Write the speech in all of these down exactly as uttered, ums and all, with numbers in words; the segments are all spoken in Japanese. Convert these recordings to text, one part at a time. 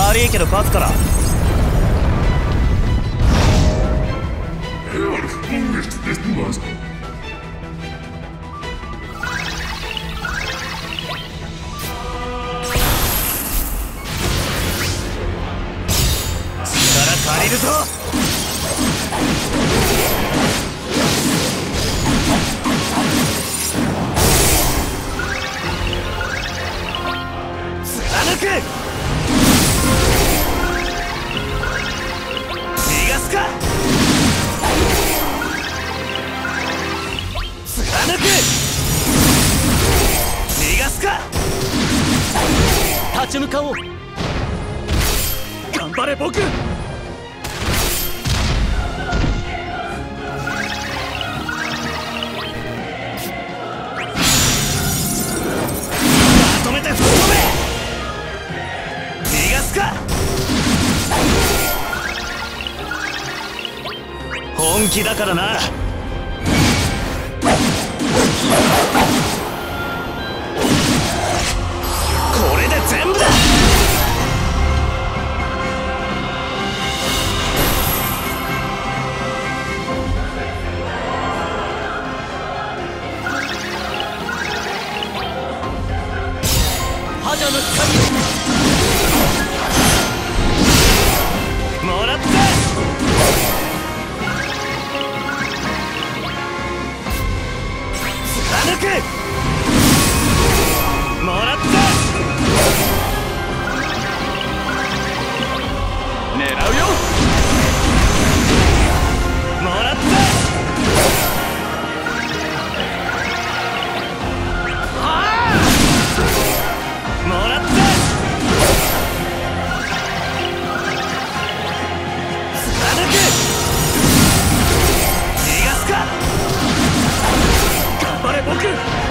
悪いけど勝つから。力借りるぞ。貫く。逃がすか。貫く。逃がすか。立ち向かおう。頑張れ僕。まとめて吹っ飛べ。逃がすか。本気だからな。これで全部だ。覇者の光をもらった。貫く。もらった。狙うよ。もらった。はあ。もらった。貫く。逃がすか。頑張れ僕。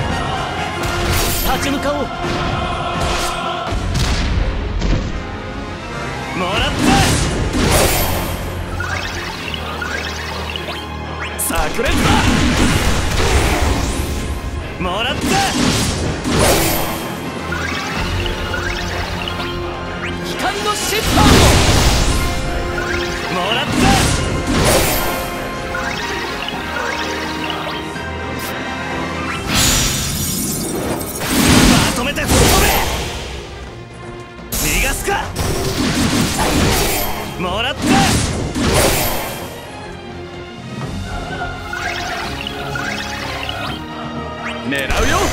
立ち向かおう。もらった。炸裂だ。もらった。光のシッターももらった。まとめて吹っ飛べ。逃がすか。もらった。狙うよ。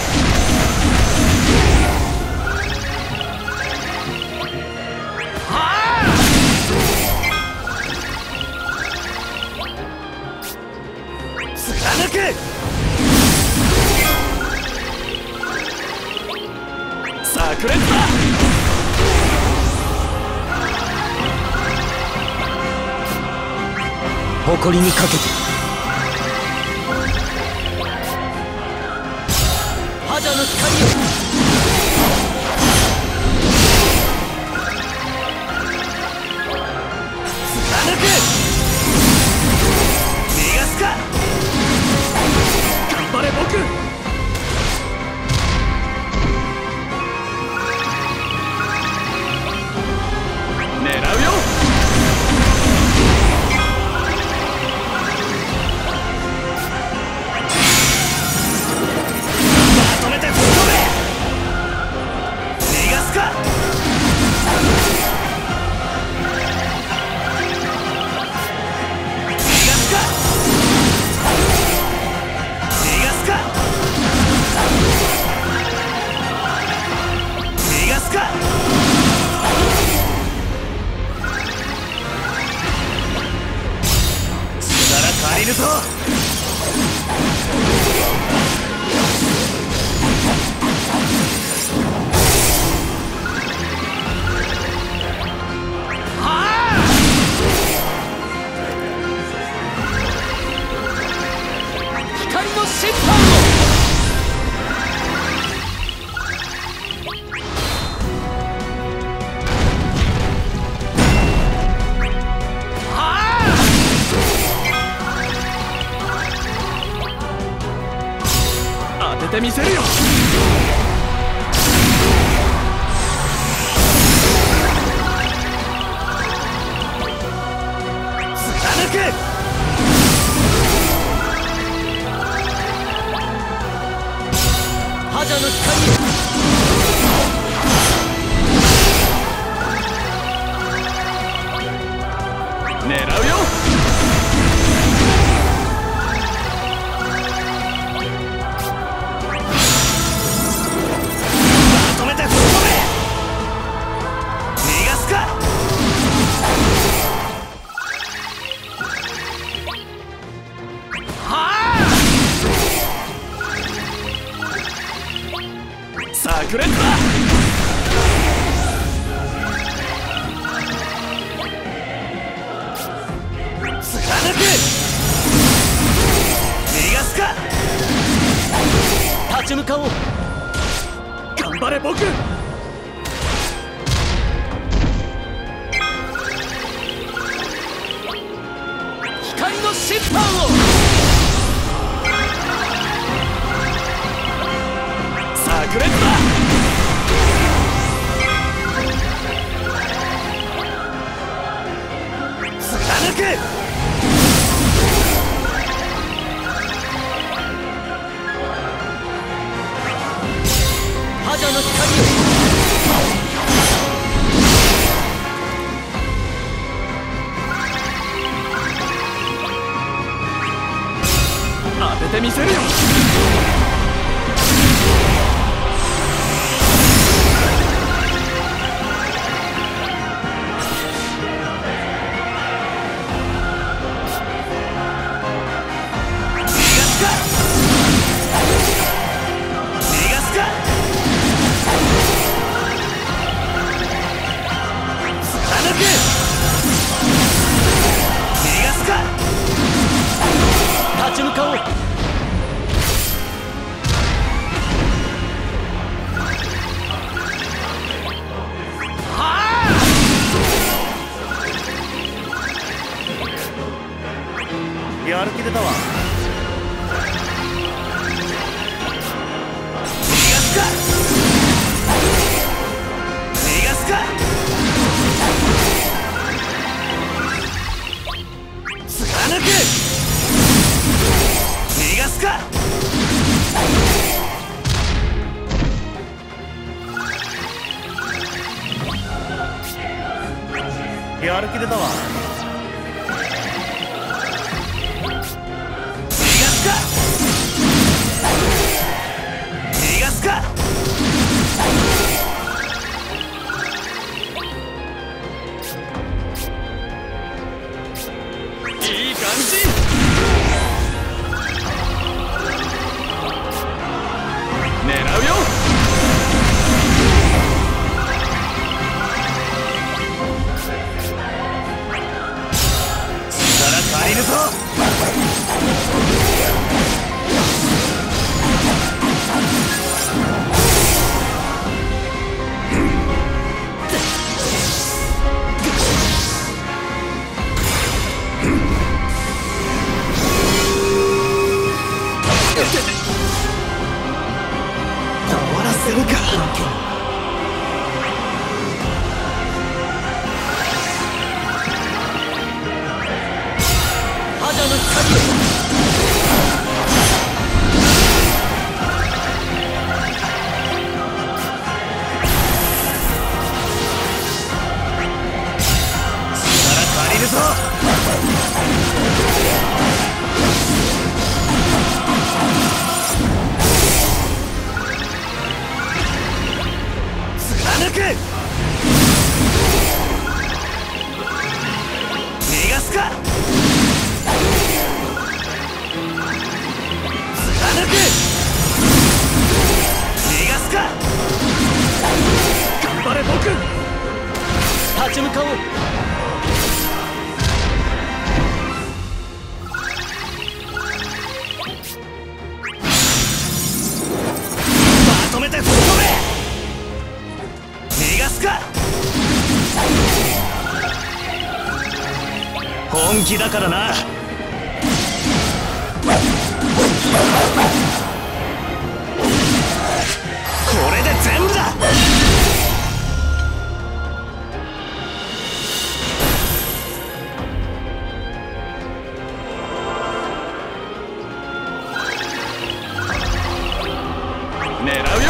はあ。貫く。炸裂だ。誇りにかけて。覇者の光を貫く。逃がすか。頑張れ僕。狙うよ。まとめて吹っ飛べ。 者の光を狙うよ。まとめて吹っ飛べ。逃がすか。はあ炸裂だ。貫く。逃がすか。立ち向かおう。頑張れ僕。光の審判を。炸裂だ。貫く。覇者の光を。当ててみせるよ。立ち向かおう。はあやる気出たわ。逃がすか。逃がすか。貫く。逃がすか。やる気出たわ。逃がすか。逃がすか。いい感じ。狙うよ。力借りるぞ。終わらせるか。覇者の光を。力借りるぞ。貫く。逃がすか。貫く。逃がすか。頑張れ僕。立ち向かおう。まとめて吹っ飛べ。逃がすか。本気だからな。これで全部だ。狙うよ。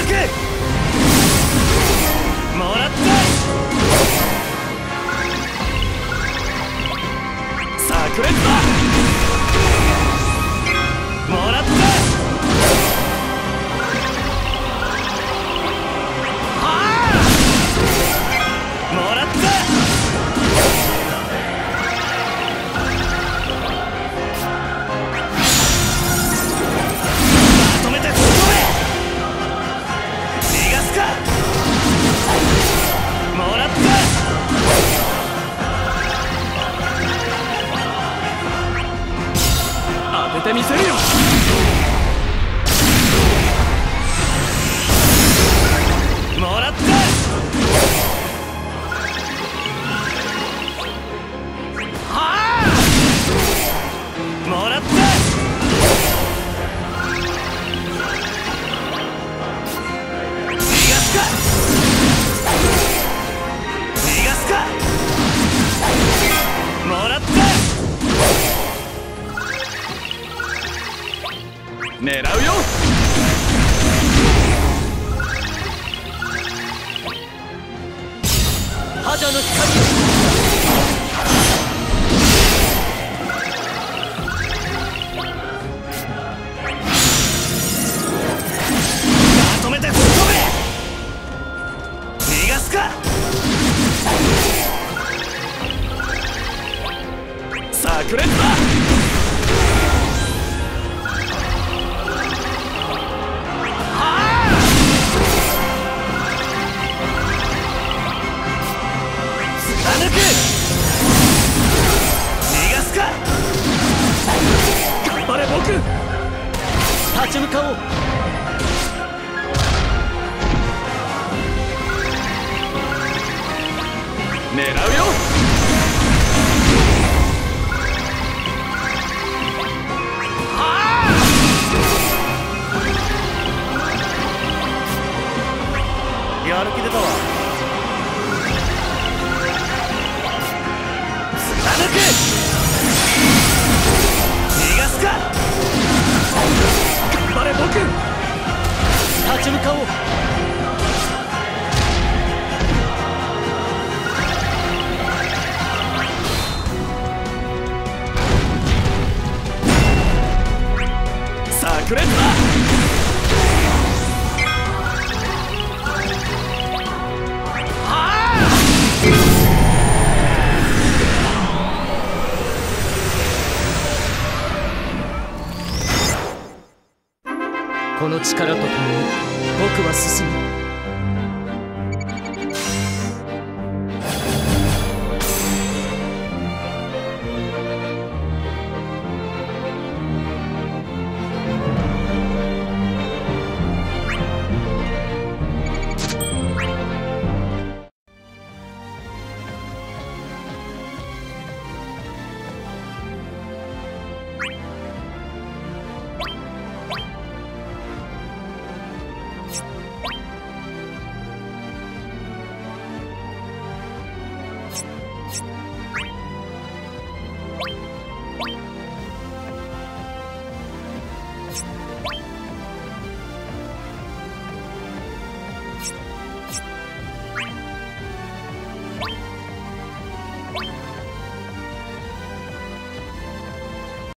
くもらった炸裂だもらったはあもらったまとめて突っ込め逃がすかもらった当ててみせるよもらったはあもらった逃がすか逃がすかもらった狙うよ覇者の光まとめて突っ込め逃がすか炸裂だ立ち向かおう狙うよはあやる気出たわ貫く逃がすか頑張れ僕立ち向かおう炸裂だはあこの力とともに僕は進む。